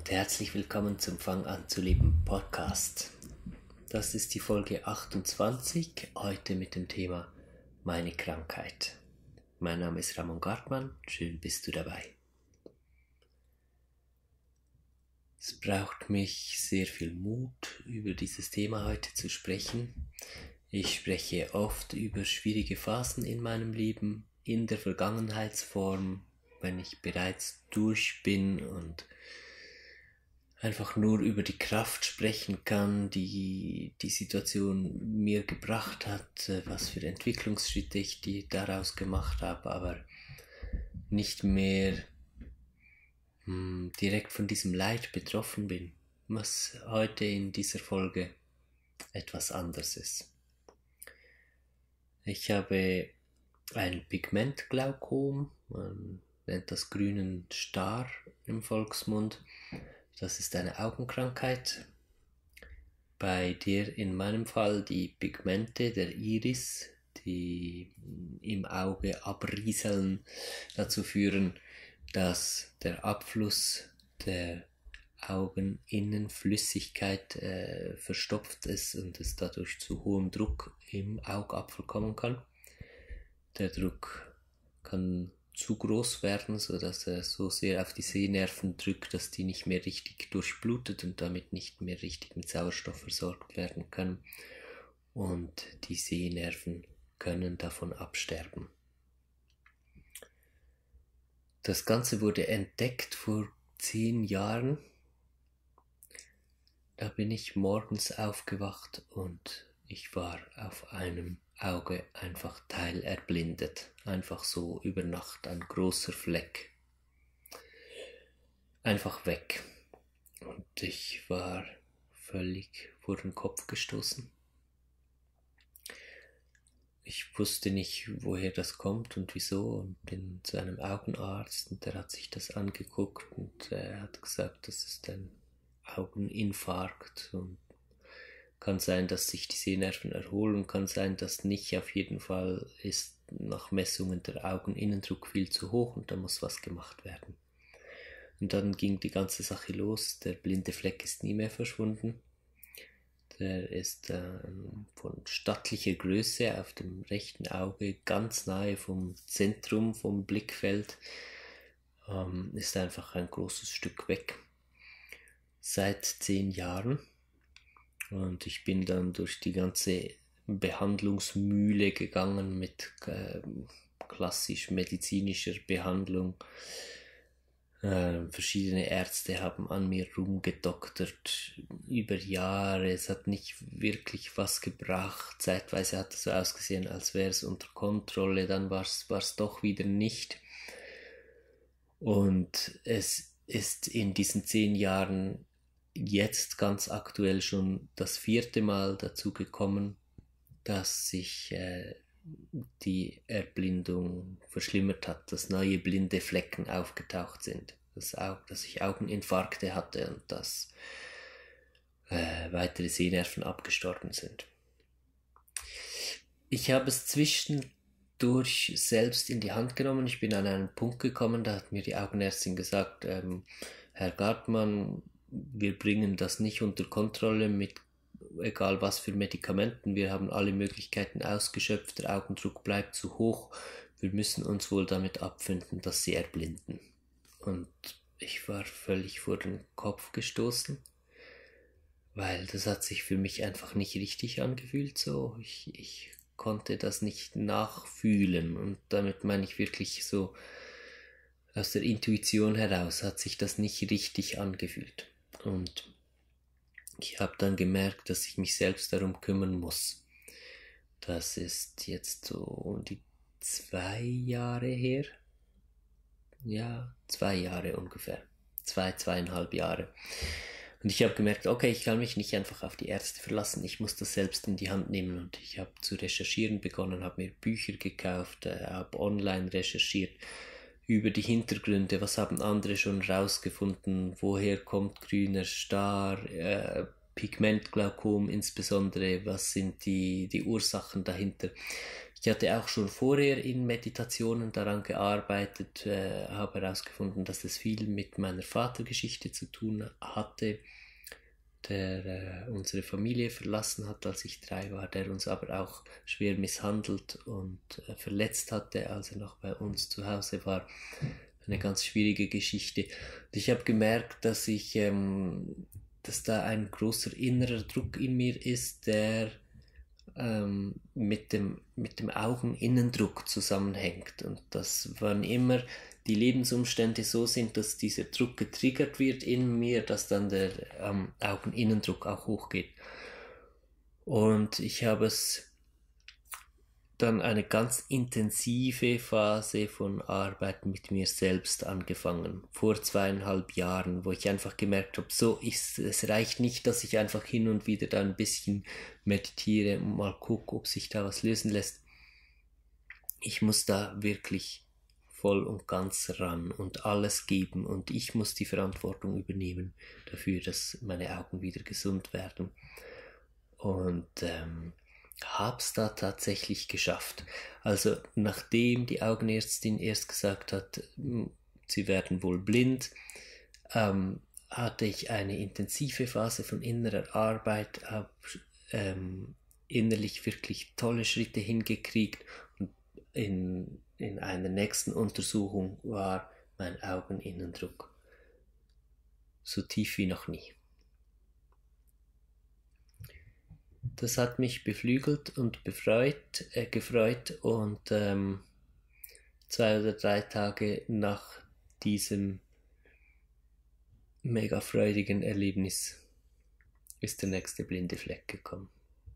und herzlich willkommen zum Fang an zu leben Podcast. Das ist die Folge 28, heute mit dem Thema meine Krankheit. Mein Name ist Ramon Gartmann, schön bist du dabei. Es braucht mich sehr viel Mut, über dieses Thema heute zu sprechen. Ich spreche oft über schwierige Phasen in meinem Leben, in der Vergangenheitsform, wenn ich bereits durch bin und einfach nur über die Kraft sprechen kann, die die Situation mir gebracht hat, was für Entwicklungsschritte ich daraus gemacht habe, aber nicht mehr direkt von diesem Leid betroffen bin, was heute in dieser Folge etwas anderes ist. Ich habe ein Pigmentglaukom, man nennt das grünen Star im Volksmund. Das ist eine Augenkrankheit, bei der in meinem Fall die Pigmente der Iris, die im Auge abrieseln, dazu führen, dass der Abfluss der Augeninnenflüssigkeit verstopft ist und es dadurch zu hohem Druck im Augapfel kommen kann. Der Druck kann zu groß werden, sodass er so sehr auf die Sehnerven drückt, dass die nicht mehr richtig durchblutet und damit nicht mehr richtig mit Sauerstoff versorgt werden können. Und die Sehnerven können davon absterben. Das Ganze wurde entdeckt vor 10 Jahren. Da bin ich morgens aufgewacht und ich war auf einem Auge einfach teilerblindet. Einfach so über Nacht, ein großer Fleck. Einfach weg. Und ich war völlig vor den Kopf gestoßen. Ich wusste nicht, woher das kommt und wieso, und bin zu einem Augenarzt und der hat sich das angeguckt und er hat gesagt, das ist ein Augeninfarkt und kann sein, dass sich die Sehnerven erholen, kann sein, dass nicht. Auf jeden Fall ist nach Messungen der Augeninnendruck viel zu hoch und da muss was gemacht werden. Und dann ging die ganze Sache los. Der blinde Fleck ist nie mehr verschwunden. Der ist von stattlicher Größe auf dem rechten Auge, ganz nahe vom Zentrum, vom Blickfeld, ist einfach ein großes Stück weg. Seit 10 Jahren. Und ich bin dann durch die ganze Behandlungsmühle gegangen mit klassisch medizinischer Behandlung. Verschiedene Ärzte haben an mir rumgedoktert über Jahre. Es hat nicht wirklich was gebracht. Zeitweise hat es so ausgesehen, als wäre es unter Kontrolle. Dann war es doch wieder nicht. Und es ist in diesen 10 Jahren jetzt ganz aktuell schon das 4. Mal dazu gekommen, dass sich die Erblindung verschlimmert hat, dass neue blinde Flecken aufgetaucht sind, dass ich Augeninfarkte hatte und dass weitere Sehnerven abgestorben sind. Ich habe es zwischendurch selbst in die Hand genommen. Ich bin an einen Punkt gekommen, da hat mir die Augenärztin gesagt, Herr Gartmann, wir bringen das nicht unter Kontrolle mit egal was für Medikamenten. Wir haben alle Möglichkeiten ausgeschöpft, der Augendruck bleibt zu hoch. Wir müssen uns wohl damit abfinden, dass sie erblinden. Und ich war völlig vor den Kopf gestoßen, weil das hat sich für mich einfach nicht richtig angefühlt so. Ich konnte das nicht nachfühlen und damit meine ich wirklich so aus der Intuition heraus hat sich das nicht richtig angefühlt. Und ich habe dann gemerkt, dass ich mich selbst darum kümmern muss. Das ist jetzt so um die 2 Jahre her. Ja, 2 Jahre ungefähr. 2,5 Jahre. Und ich habe gemerkt, okay, ich kann mich nicht einfach auf die Ärzte verlassen. Ich muss das selbst in die Hand nehmen. Und ich habe zu recherchieren begonnen, habe mir Bücher gekauft, habe online recherchiert über die Hintergründe, was haben andere schon rausgefunden, woher kommt grüner Star, Pigmentglaukom insbesondere, was sind die Ursachen dahinter. Ich hatte auch schon vorher in Meditationen daran gearbeitet, habe herausgefunden, dass es viel mit meiner Vatergeschichte zu tun hatte, der unsere Familie verlassen hat, als ich 3 war, der uns aber auch schwer misshandelt und verletzt hatte, als er noch bei uns zu Hause war. Eine ganz schwierige Geschichte. Und ich habe gemerkt, dass da ein großer innerer Druck in mir ist, der mit dem Augeninnendruck zusammenhängt. Und dass wann immer die Lebensumstände so sind, dass dieser Druck getriggert wird in mir, dass dann der Augeninnendruck auch hochgeht. Und ich habe es dann eine ganz intensive Phase von Arbeit mit mir selbst angefangen, vor 2,5 Jahren, wo ich einfach gemerkt habe, es reicht nicht, dass ich einfach hin und wieder da ein bisschen meditiere und mal gucke, ob sich da was lösen lässt. Ich muss da wirklich voll und ganz ran und alles geben und ich muss die Verantwortung übernehmen dafür, dass meine Augen wieder gesund werden. Und hab's da tatsächlich geschafft. Also nachdem die Augenärztin erst gesagt hat, sie werden wohl blind, hatte ich eine intensive Phase von innerer Arbeit, habe innerlich wirklich tolle Schritte hingekriegt und in einer nächsten Untersuchung war mein Augeninnendruck so tief wie noch nie. Das hat mich beflügelt und gefreut und 2 oder 3 Tage nach diesem mega freudigen Erlebnis ist der nächste blinde Fleck gekommen.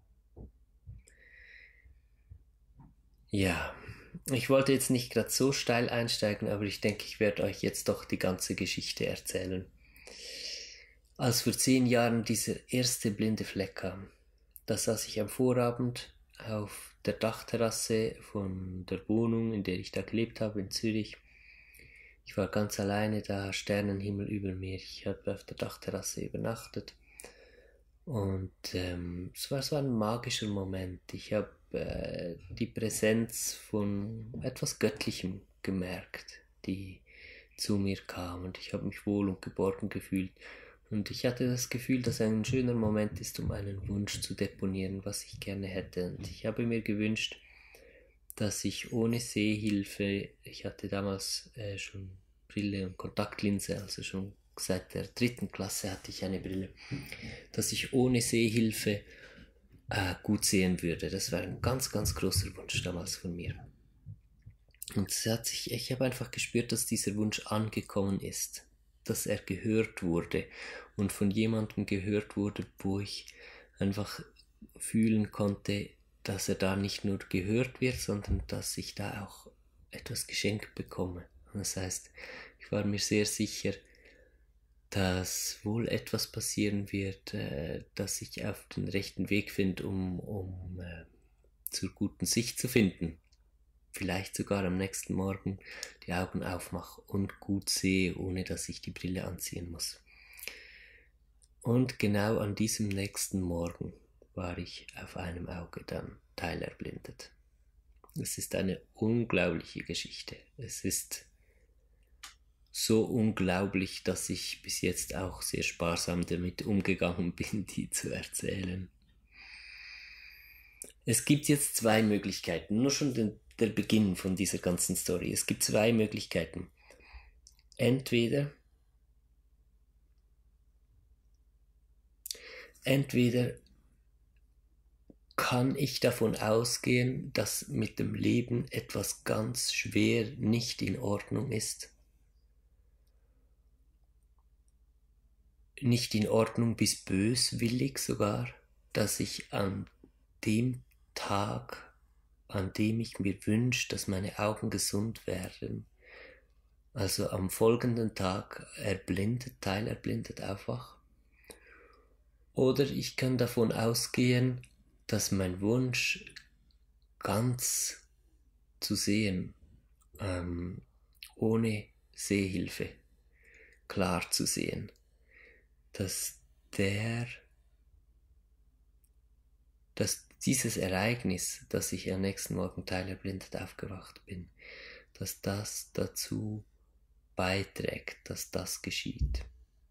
Ja, ich wollte jetzt nicht gerade so steil einsteigen, aber ich denke, ich werde euch jetzt doch die ganze Geschichte erzählen. Als vor 10 Jahren dieser erste blinde Fleck kam, da saß ich am Vorabend auf der Dachterrasse von der Wohnung, in der ich da gelebt habe, in Zürich. Ich war ganz alleine da, Sternenhimmel über mir. Ich habe auf der Dachterrasse übernachtet. Und es war so ein magischer Moment. Ich habe die Präsenz von etwas Göttlichem gemerkt, die zu mir kam. Und ich habe mich wohl und geborgen gefühlt. Und ich hatte das Gefühl, dass ein schöner Moment ist, um einen Wunsch zu deponieren, was ich gerne hätte. Und ich habe mir gewünscht, dass ich ohne Sehhilfe, ich hatte damals schon Brille und Kontaktlinse, also schon seit der 3. Klasse hatte ich eine Brille, dass ich ohne Sehhilfe gut sehen würde. Das war ein ganz, ganz großer Wunsch damals von mir. Und ich habe einfach gespürt, dass dieser Wunsch angekommen ist, dass er gehört wurde und von jemandem gehört wurde, wo ich einfach fühlen konnte, dass er da nicht nur gehört wird, sondern dass ich da auch etwas geschenkt bekomme. Das heißt, ich war mir sehr sicher, dass wohl etwas passieren wird, dass ich auf den rechten Weg finde, um zur guten Sicht zu finden. Vielleicht sogar am nächsten Morgen die Augen aufmache und gut sehe, ohne dass ich die Brille anziehen muss. Und genau an diesem nächsten Morgen war ich auf einem Auge dann teilerblindet. Es ist eine unglaubliche Geschichte. Es ist so unglaublich, dass ich bis jetzt auch sehr sparsam damit umgegangen bin, die zu erzählen. Es gibt jetzt 2 Möglichkeiten, nur schon der Beginn von dieser ganzen Story. Es gibt 2 Möglichkeiten. Entweder kann ich davon ausgehen, dass mit dem Leben etwas ganz schwer nicht in Ordnung ist. Nicht in Ordnung bis böswillig sogar, dass ich an dem Tag, an dem ich mir wünsche, dass meine Augen gesund werden, also am folgenden Tag teilerblindet aufwache. Oder ich kann davon ausgehen, dass mein Wunsch ganz zu sehen, ohne Sehhilfe, klar zu sehen, dass dass dieses Ereignis, dass ich am nächsten Morgen teilerblindet aufgewacht bin, dass das dazu beiträgt, dass das geschieht.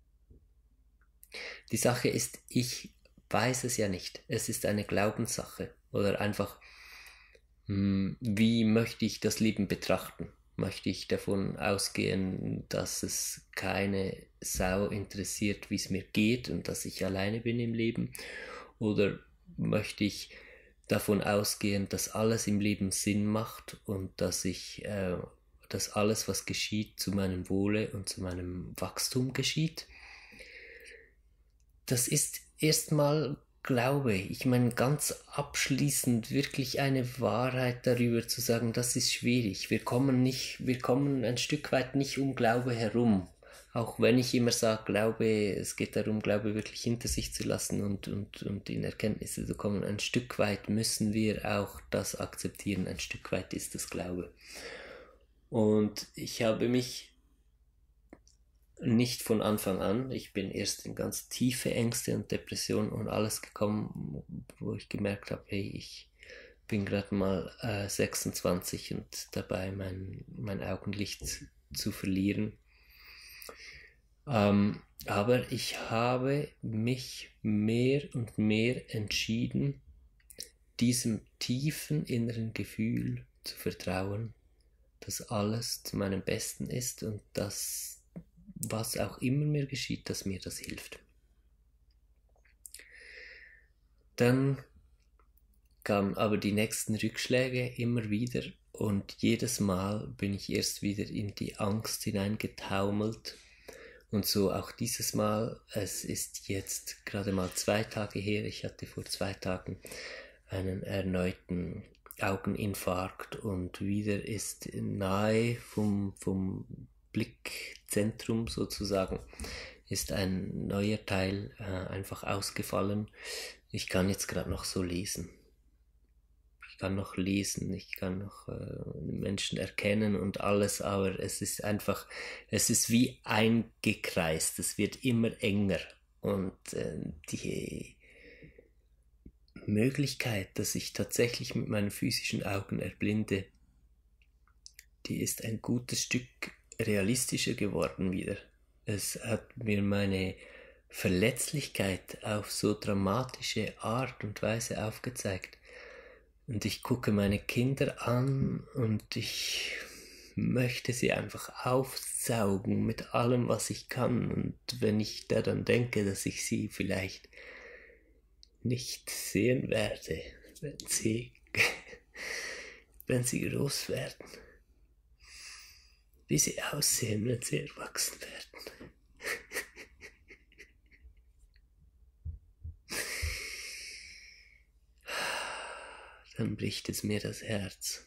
Die Sache ist, ich weiß es ja nicht. Es ist eine Glaubenssache oder einfach, wie möchte ich das Leben betrachten? Möchte ich davon ausgehen, dass es keine Sau interessiert, wie es mir geht und dass ich alleine bin im Leben? Oder möchte ich davon ausgehen, dass alles im Leben Sinn macht und dass alles, was geschieht, zu meinem Wohle und zu meinem Wachstum geschieht? Das ist erstmal Glaube. Ich meine, ganz abschließend wirklich eine Wahrheit darüber zu sagen, das ist schwierig. Wir kommen ein Stück weit nicht um Glaube herum. Auch wenn ich immer sage, Glaube, es geht darum, Glaube wirklich hinter sich zu lassen und in Erkenntnisse zu kommen. Ein Stück weit müssen wir auch das akzeptieren. Ein Stück weit ist das Glaube. Und ich habe mich nicht von Anfang an. Ich bin erst in ganz tiefe Ängste und Depressionen und alles gekommen, wo ich gemerkt habe, hey, ich bin gerade mal 26 und dabei mein Augenlicht zu verlieren. Aber ich habe mich mehr und mehr entschieden, diesem tiefen inneren Gefühl zu vertrauen, dass alles zu meinem Besten ist und dass was auch immer mir geschieht, dass mir das hilft. Dann kamen aber die nächsten Rückschläge immer wieder und jedes Mal bin ich erst wieder in die Angst hineingetaumelt und so auch dieses Mal. Es ist jetzt gerade mal 2 Tage her, ich hatte vor 2 Tagen einen erneuten Augeninfarkt und wieder ist nahe vom Blickzentrum sozusagen ist ein neuer Teil einfach ausgefallen. Ich kann jetzt gerade noch so lesen. Ich kann noch lesen, ich kann noch Menschen erkennen und alles, aber es ist einfach, es ist wie eingekreist, es wird immer enger und die Möglichkeit, dass ich tatsächlich mit meinen physischen Augen erblinde, die ist ein gutes Stück realistischer geworden wieder. Es hat mir meine Verletzlichkeit auf so dramatische Art und Weise aufgezeigt. Und ich gucke meine Kinder an und ich möchte sie einfach aufsaugen mit allem, was ich kann. Und wenn ich daran denke, dass ich sie vielleicht nicht sehen werde, wenn sie groß werden, wie sie aussehen, wenn sie erwachsen werden. Dann bricht es mir das Herz.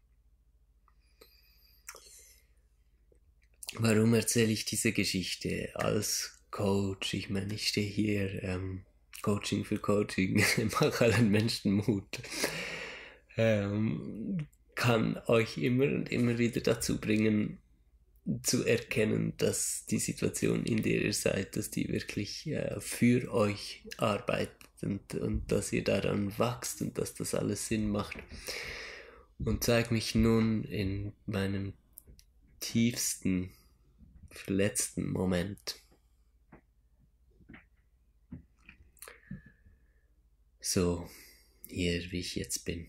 Warum erzähle ich diese Geschichte als Coach? Ich meine, ich stehe hier, Coaching für Coaching, mache allen Menschen Mut. Kann euch immer und immer wieder dazu bringen, zu erkennen, dass die Situation, in der ihr seid, dass die wirklich für euch arbeitet und dass ihr daran wachst und dass das alles Sinn macht. Und zeig mich nun in meinem tiefsten, verletzten Moment. So, hier, wie ich jetzt bin.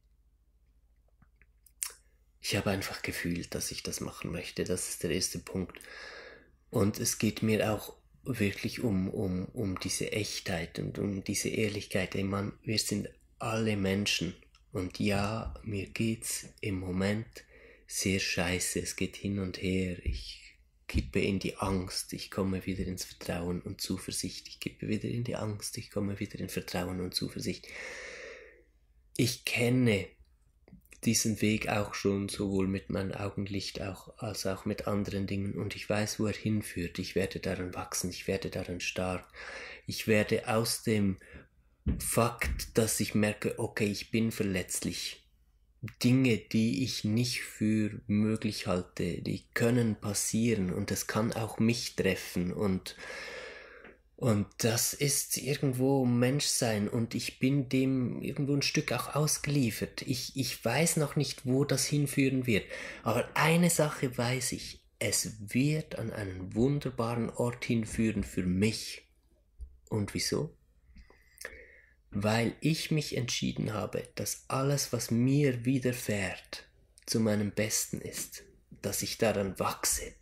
Ich habe einfach gefühlt, dass ich das machen möchte. Das ist der erste Punkt. Und es geht mir auch wirklich um diese Echtheit und um diese Ehrlichkeit. Ey Mann, wir sind alle Menschen. Und ja, mir geht's im Moment sehr scheiße. Es geht hin und her. Ich kippe in die Angst. Ich komme wieder ins Vertrauen und Zuversicht. Ich kippe wieder in die Angst. Ich komme wieder in Vertrauen und Zuversicht. Ich kenne diesen Weg auch schon, sowohl mit meinem Augenlicht als auch mit anderen Dingen, und ich weiß, wo er hinführt. Ich werde daran wachsen, ich werde daran stark. Ich werde aus dem Fakt, dass ich merke, okay, ich bin verletzlich, Dinge, die ich nicht für möglich halte, die können passieren und es kann auch mich treffen und Und das ist irgendwo Menschsein und ich bin dem irgendwo ein Stück auch ausgeliefert. Ich weiß noch nicht, wo das hinführen wird. Aber eine Sache weiß ich, es wird an einen wunderbaren Ort hinführen für mich. Und wieso? Weil ich mich entschieden habe, dass alles, was mir widerfährt, zu meinem Besten ist. Dass ich daran wachse.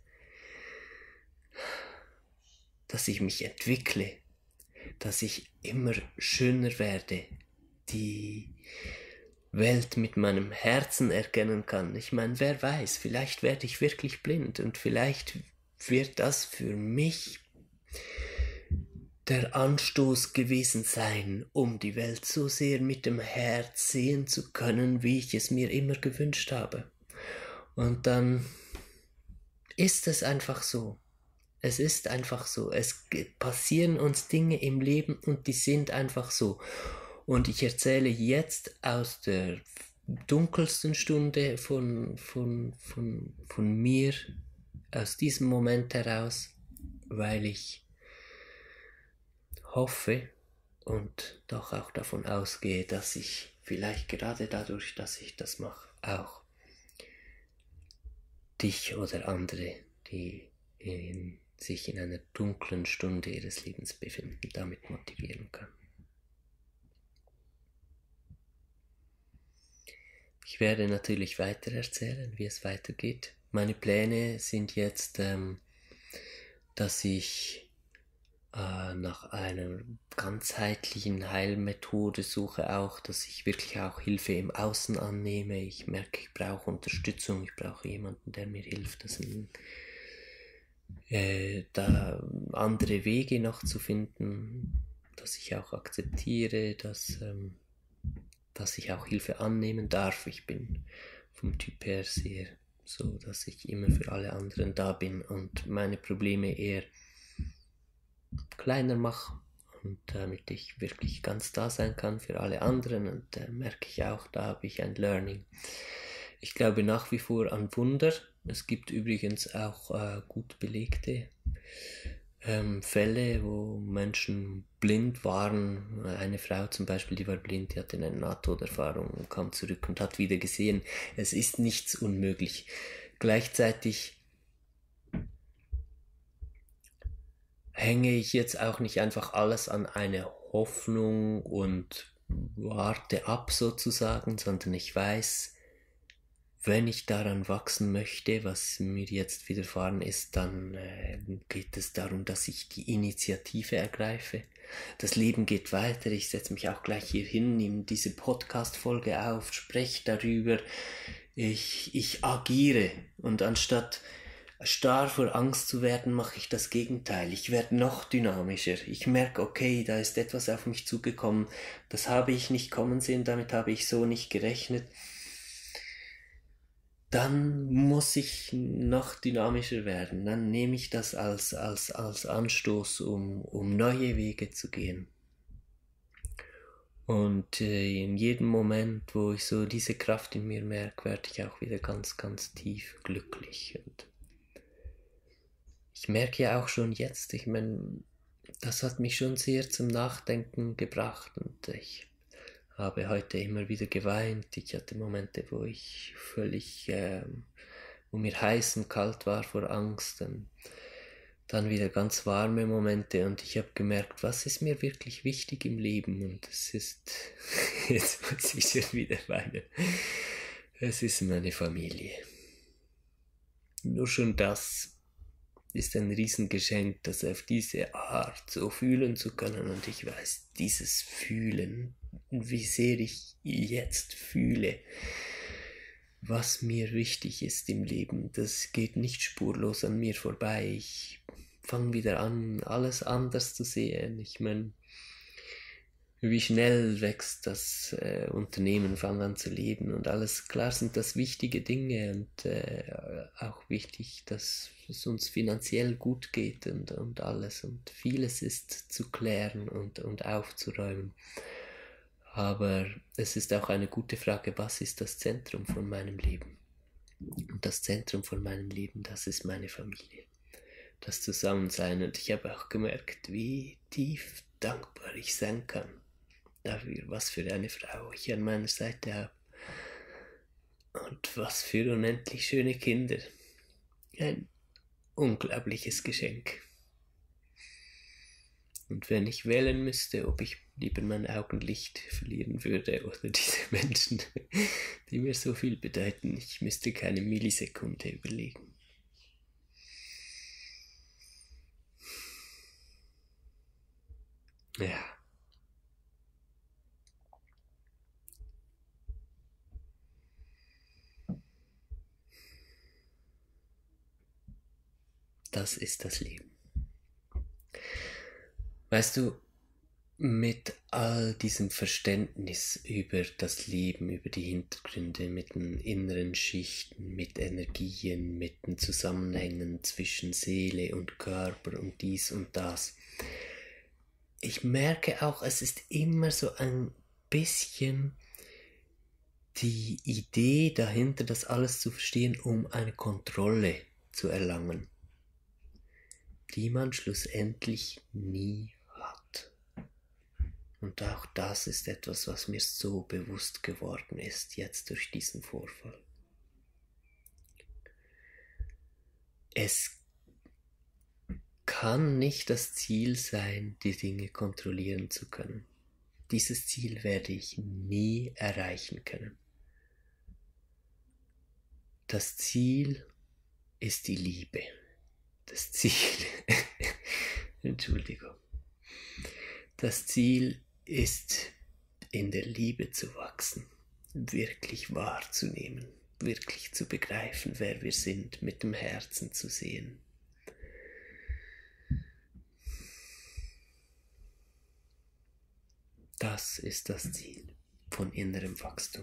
Dass ich mich entwickle, dass ich immer schöner werde, die Welt mit meinem Herzen erkennen kann. Ich meine, wer weiß, vielleicht werde ich wirklich blind und vielleicht wird das für mich der Anstoß gewesen sein, um die Welt so sehr mit dem Herz sehen zu können, wie ich es mir immer gewünscht habe. Und dann ist es einfach so. Es ist einfach so. Es passieren uns Dinge im Leben und die sind einfach so. Und ich erzähle jetzt aus der dunkelsten Stunde von mir, aus diesem Moment heraus, weil ich hoffe und doch auch davon ausgehe, dass ich vielleicht gerade dadurch, dass ich das mache, auch dich oder andere, die sich in einer dunklen Stunde ihres Lebens befinden, damit motivieren kann. Ich werde natürlich weiter erzählen, wie es weitergeht. Meine Pläne sind jetzt, dass ich nach einer ganzheitlichen Heilmethode suche auch, dass ich wirklich auch Hilfe im Außen annehme. Ich merke, ich brauche Unterstützung, ich brauche jemanden, der mir hilft, das da andere Wege noch zu finden, dass ich auch akzeptiere, dass ich auch Hilfe annehmen darf. Ich bin vom Typ her sehr so, dass ich immer für alle anderen da bin und meine Probleme eher kleiner mache und damit ich wirklich ganz da sein kann für alle anderen und merke ich auch, da habe ich ein Learning. Ich glaube nach wie vor an Wunder. Es gibt übrigens auch gut belegte Fälle, wo Menschen blind waren. Eine Frau zum Beispiel, die war blind, die hatte eine Nahtoderfahrung und kam zurück und hat wieder gesehen, es ist nichts unmöglich. Gleichzeitig hänge ich jetzt auch nicht einfach alles an eine Hoffnung und warte ab sozusagen, sondern ich weiß, wenn ich daran wachsen möchte, was mir jetzt widerfahren ist, dann geht es darum, dass ich die Initiative ergreife. Das Leben geht weiter, ich setze mich auch gleich hier hin, nehme diese Podcast-Folge auf, spreche darüber, ich agiere und anstatt starr vor Angst zu werden, mache ich das Gegenteil. Ich werde noch dynamischer. Ich merke, okay, da ist etwas auf mich zugekommen, das habe ich nicht kommen sehen, damit habe ich so nicht gerechnet. Dann muss ich noch dynamischer werden. Dann nehme ich das als Anstoß, um neue Wege zu gehen. Und in jedem Moment, wo ich so diese Kraft in mir merke, werde ich auch wieder ganz, ganz tief glücklich. Und ich merke ja auch schon jetzt, ich meine, das hat mich schon sehr zum Nachdenken gebracht und ich habe heute immer wieder geweint. Ich hatte Momente, wo ich völlig, wo mir heiß und kalt war vor Angst. Dann wieder ganz warme Momente und ich habe gemerkt, was ist mir wirklich wichtig im Leben und es ist, jetzt muss ich schon wieder weinen, es ist meine Familie. Nur schon das ist ein Riesengeschenk, das auf diese Art so fühlen zu können und ich weiß, dieses Fühlen, wie sehr ich jetzt fühle, was mir wichtig ist im Leben, das geht nicht spurlos an mir vorbei. Ich fange wieder an, alles anders zu sehen. Ich meine, wie schnell wächst das Unternehmen, fangen an zu leben und alles. Klar sind das wichtige Dinge und auch wichtig, dass es uns finanziell gut geht und alles. Und vieles ist zu klären und aufzuräumen. Aber es ist auch eine gute Frage, was ist das Zentrum von meinem Leben? Und das Zentrum von meinem Leben, das ist meine Familie. das Zusammensein. Und ich habe auch gemerkt, wie tief dankbar ich sein kann dafür, was für eine Frau ich an meiner Seite habe. Und was für unendlich schöne Kinder. Ein unglaubliches Geschenk. Und wenn ich wählen müsste, ob ich lieber mein Augenlicht verlieren würde oder diese Menschen, die mir so viel bedeuten, ich müsste keine Millisekunde überlegen. Ja. Das ist das Leben. Weißt du, mit all diesem Verständnis über das Leben, über die Hintergründe, mit den inneren Schichten, mit Energien, mit den Zusammenhängen zwischen Seele und Körper und dies und das. Ich merke auch, es ist immer so ein bisschen die Idee dahinter, das alles zu verstehen, um eine Kontrolle zu erlangen, die man schlussendlich nie hat. Und auch das ist etwas, was mir so bewusst geworden ist, jetzt durch diesen Vorfall. Es kann nicht das Ziel sein, die Dinge kontrollieren zu können. Dieses Ziel werde ich nie erreichen können. Das Ziel ist die Liebe. Das Ziel, Entschuldigung. Das Ziel ist, in der Liebe zu wachsen, wirklich wahrzunehmen, wirklich zu begreifen, wer wir sind, mit dem Herzen zu sehen. Das ist das Ziel von innerem Wachstum.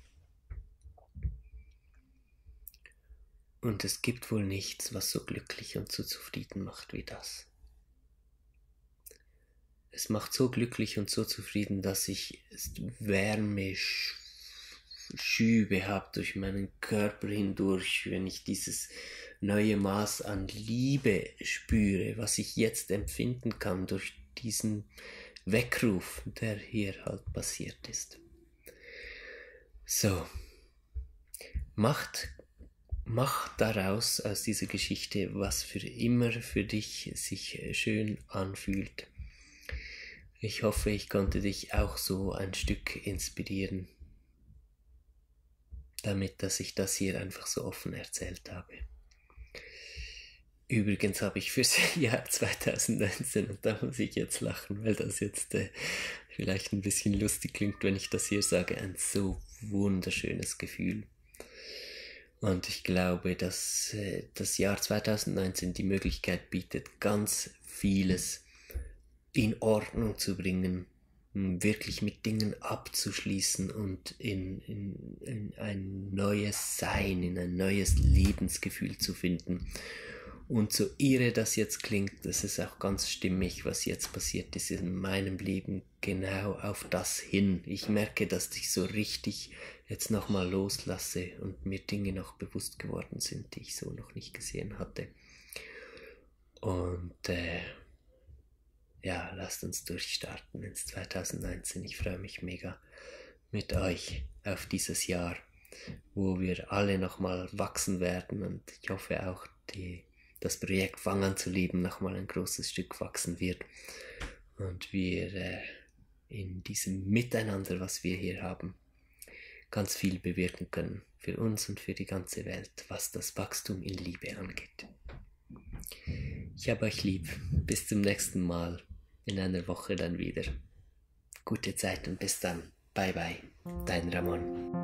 Und es gibt wohl nichts, was so glücklich und so zufrieden macht wie das. Es macht so glücklich und so zufrieden, dass ich Wärmeschübe habe durch meinen Körper hindurch, wenn ich dieses neue Maß an Liebe spüre, was ich jetzt empfinden kann durch diesen Weckruf, der hier halt passiert ist. So, mach daraus, aus dieser Geschichte, was für immer für dich sich schön anfühlt. Ich hoffe, ich konnte dich auch so ein Stück inspirieren, damit, dass ich das hier einfach so offen erzählt habe. Übrigens habe ich fürs Jahr 2019, und da muss ich jetzt lachen, weil das jetzt vielleicht ein bisschen lustig klingt, wenn ich das hier sage, ein so wunderschönes Gefühl. Und ich glaube, dass das Jahr 2019 die Möglichkeit bietet, ganz vieles in Ordnung zu bringen, wirklich mit Dingen abzuschließen und in ein neues Sein, in ein neues Lebensgefühl zu finden. Und so irre das jetzt klingt, das ist auch ganz stimmig, was jetzt passiert ist in meinem Leben, genau auf das hin. Ich merke, dass ich so richtig jetzt nochmal loslasse und mir Dinge noch bewusst geworden sind, die ich so noch nicht gesehen hatte. Und ja, lasst uns durchstarten ins 2019. Ich freue mich mega mit euch auf dieses Jahr, wo wir alle nochmal wachsen werden, und ich hoffe auch, das Projekt Fang an zu lieben nochmal ein großes Stück wachsen wird und wir in diesem Miteinander, was wir hier haben, ganz viel bewirken können für uns und für die ganze Welt, was das Wachstum in Liebe angeht. Ich habe euch lieb. Bis zum nächsten Mal. In einer Woche dann wieder. Gute Zeit und bis dann. Bye bye. Dein Ramon.